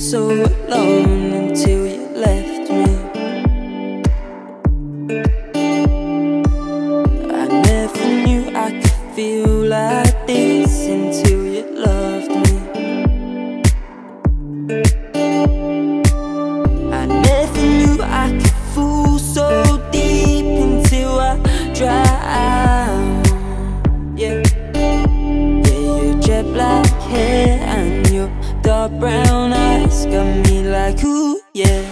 so alone until you left me. I never knew I could feel like this until you loved me. I never knew I could fall so deep until I drowned. Yeah, your jet black hair and your dark brown eyes got me like, ooh, yeah.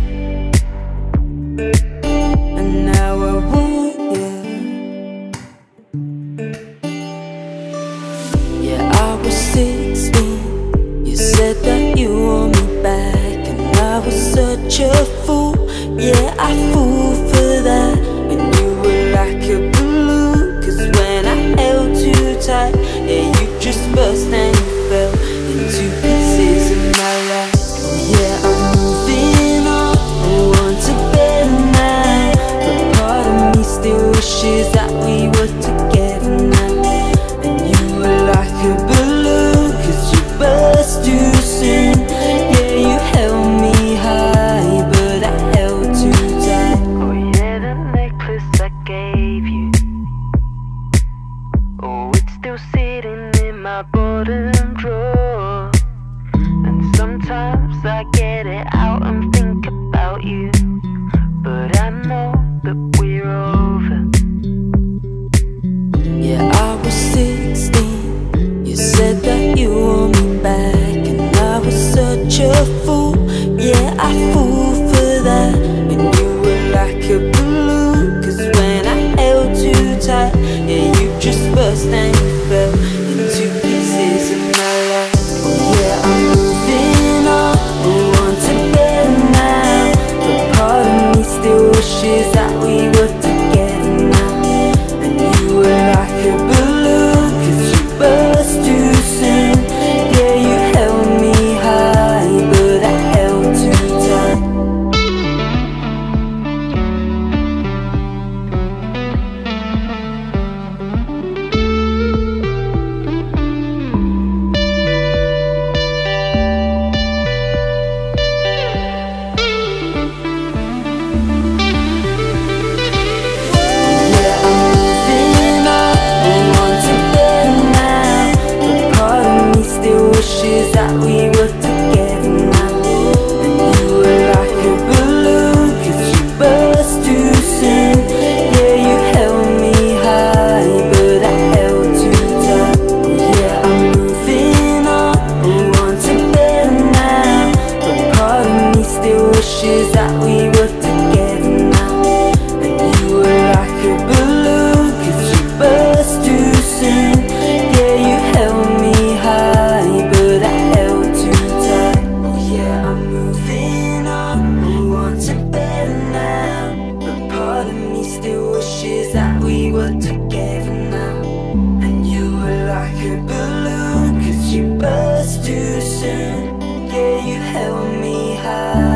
And now I want you. Yeah, I was 16. You said that you want me back, and I was such a fool. Yeah, I fool for that. And you were like a balloon, 'cause when I held too tight, yeah, you just burst and you fell into pieces of my life. Yeah, I'm moving on, I want to better now, but part of me still wishes that we were together now. And you were like a balloon, 'cause you burst too soon. Yeah, you held me high, but I held too tight. Oh yeah, the necklace I gave you, oh, it's still sitting in my bottom drawer. And sometimes I get it out and think about you, but I know that we're over. Yeah, I was 16. You said that you want me back, and I was such a fool. Yeah, I fool for that. And you were like a balloon, 'cause when I held too tight, yeah, you just burst and you fell into pieces of my life. Yeah, I'm moving on, I want to better now, but part of me still wishes that we were together now. And you were like a balloon, 'cause you burst too soon. Yeah, you held me high, but I held too tight. Yeah, I'm moving on, I want to better now, but part of me still wishes that we were together now. And you were like a balloon, 'cause you burst too soon. Yeah, you held me high, but I held too tight. Yeah, I'm moving on, I want to better now, but part of me still wishes that we were together now. And you were like a balloon, 'cause you burst too soon. Yeah, you held me high, but I held too tight. Oh yeah, I'm moving on, I want to better now, but part of me still wishes that we were together now. And you were like a balloon, 'cause you burst too soon. Yeah, you held me high.